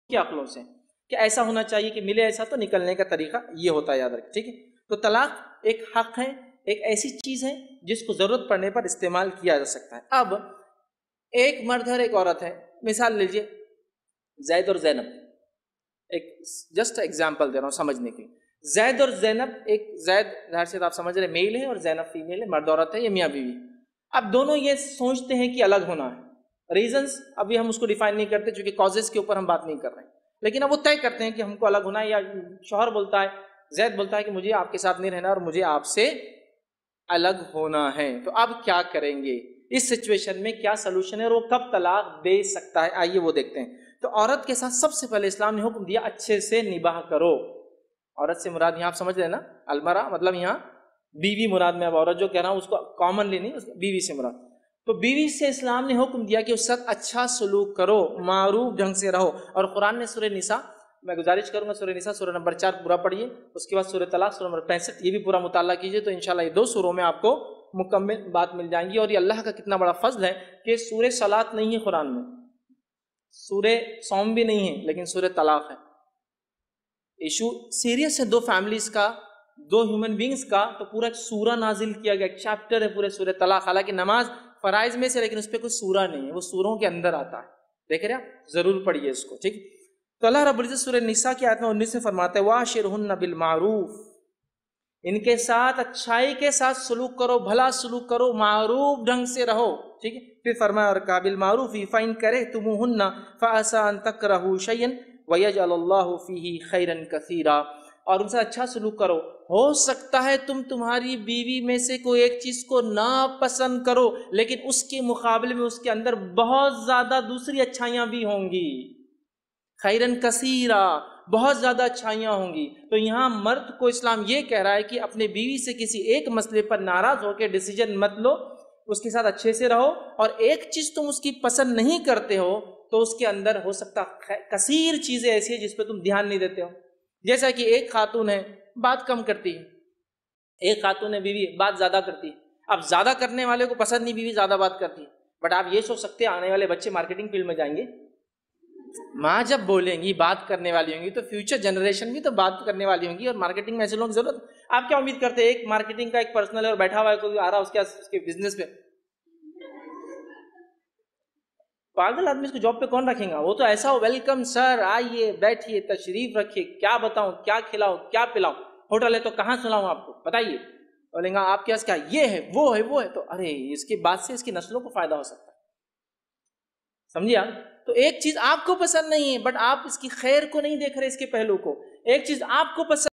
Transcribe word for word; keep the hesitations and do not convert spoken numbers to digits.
کے عقلوں سے کہ ایسا ہونا چاہیے کہ ملے ایسا، تو نکلنے کا طریقہ یہ ہوتا ہے، یاد رکھیں، ٹھیک ہے؟ تو طلاق ایک حق ہے، ایک ایسی چیز ہے جس کو ضرورت پڑنے پر استعمال کیا جا سکتا ہے۔ اب ایک مرد اور ایک عورت ہے، مثال لیجئے زید اور زینب، ایک جسٹ ایگزامپل دے رہا ہوں سمجھنے کے لیے۔ زید اور زینب، ایک زید ظاہر سے آپ سمجھ رہے میل ہے اور زینب فیمیل ہے، مرد عورت ہے، یہ میاں بیوی۔ اب دونوں یہ سوچتے ہیں کہ الگ ہونا ہے، ریزنز ابھی ہم اس کو ڈیفائن نہیں کرتے چونکہ کازز کے اوپر ہم بات نہیں کر رہے ہیں، لیکن اب وہ طے کرتے ہیں کہ ہم کو الگ ہونا ہے، یا شوہر بولتا ہے، زید بولتا ہے کہ مجھے آپ کے ساتھ نہیں رہنا اور مجھے آپ سے الگ ہونا ہے، تو اب کیا کریں گے؟ اس سچویشن میں کیا سلوشن ہے اور وہ کب طلاق دے سکتا ہے؟ آئیے وہ دیکھتے ہیں۔ تو عورت کے ساتھ سب سے پہلے اسلام نے حکم دیا اچھے سے نباہ کرو۔ عورت سے مراد یہاں آپ سمجھ رہے ہیں نا، المرا مطلب یہاں بیوی مراد میں، اب عورت جو کہہ رہا ہوں اس کو کامنلی نہیں، بیوی سے مراد۔ تو بیوی سے اسلام نے حکم دیا کہ اس ساتھ اچھا سلوک کرو، معروف ڈھنگ سے رہو۔ اور قرآن نے سورہ نساء، میں گزارش کروں گا سورہ نساء سورہ نمبر چار پورا پڑھیے، اس کے بعد سورہ طلاق سورہ نمبر پینسٹھ، یہ بھی پورا مطالعہ کیجیے، تو انشاءاللہ یہ دو سوروں میں آپ کو مکمل بات مل جائیں گی۔ اور یہ اللہ کا کتنا بڑا فضل ہے کہ سورہ صلاۃ نہیں ہے قرآن میں، سورہ صوم بھی نہیں ہے، لیکن سورہ طلاق ہے۔ ایشو سیریس ہے دو فیملیز کا، دو ہیومن بینگز کا، تو پورا ایک سورہ نازل کیا گیا، ایک چیپٹر ہے پورے سورہ طلاق۔ حالانکہ نماز فرائض میں سے، لیکن اس پہ کوئی سورہ نہیں ہے، وہ سوروں کے اندر آتا ہے، دیکھ رہے آپ، ضرور پڑھیے اس کو، ٹھیک۔ تو اللہ رب العزت سورہ نساء کی آیت انیس میں فرماتا ہے وَعَاشِرْهُنَّ بِالْمَعْرُوفِ، ان کے ساتھ اچھائی کے ساتھ سلوک کرو، بھلا سلوک کرو، معروف ڈھنگ سے رہو، ٹھیک ہے۔ پھر فرمایا اور کہا بالمعروف فَإِن كَرِهْتُمُوهُنَّ فَعَسَىٰ أَن تَكْرَهُوا شَيْئًا وَيَجْعَلَ اللَّهُ فِيهِ خَيْرًا كَثِيرًا، اور ان سے اچھا سلوک کرو، ہو سکتا ہے تم تمہاری بیوی میں سے کوئی ایک چیز کو ناپسند کرو، لیکن اس کے مقابلے میں اس کے اندر بہت زیادہ دوسری اچھائیاں بھی ہوں گی، خیرن کثیرہ، بہت زیادہ اچھائیاں ہوں گی۔ تو یہاں مرد کو اسلام یہ کہہ رہا ہے کہ اپنے بیوی سے کسی ایک مسئلے پر ناراض ہو کے ڈیسیجن مت لو، اس کے ساتھ اچھے سے رہو، اور ایک چیز تم اس کی پسند نہیں کرتے ہو تو اس کے اندر ہو سکتا کثیر چیزیں ایسی ہیں جس پہ تم دھیان نہیں دیتے ہو۔ جیسا کہ ایک خاتون ہے بات کم کرتی ہے، ایک خاتون ہے بیوی بات زیادہ کرتی ہے۔ اب زیادہ کرنے والے کو پسند نہیں بیوی زیادہ بات کرتی ہے، بٹ آپ یہ سوچ سکتے ہیں آنے والے بچے مارکیٹنگ فیلڈ میں جائیں گے، ماں جب بولیں گی بات کرنے والی ہوں گی تو فیوچر جنریشن بھی تو بات کرنے والی ہوں گی، اور مارکیٹنگ میں ایسے لوگوں کی ضرورت۔ آپ کیا امید کرتے ہیں ایک مارکیٹنگ کا ایک پرسنل ہے اور بیٹھا ہوا ہے کوئی آ رہا اس کے اس کے بزنس پہ، پاگل آدمی اس کو جاب پہ کون رکھیں گا؟ وہ تو ایسا ہو ویلکم سر، آئیے بیٹھیے تشریف رکھیے، کیا بتاؤں کیا کھلاؤں کیا پلاؤں، ہوٹل ہے تو کہاں سلاؤں آپ کو بتائیے، بولیں گا آپ کے پاس کیا یہ ہے وہ ہے وہ ہے، تو ارے اس کی بات سے اس کی نسلوں کو فائدہ ہو سکتا ہے، سمجھیے آپ؟ تو ایک چیز آپ کو پسند نہیں ہے بٹ آپ اس کی خیر کو نہیں دیکھ رہے، اس کے پہلو کو، ایک چیز آپ کو پسند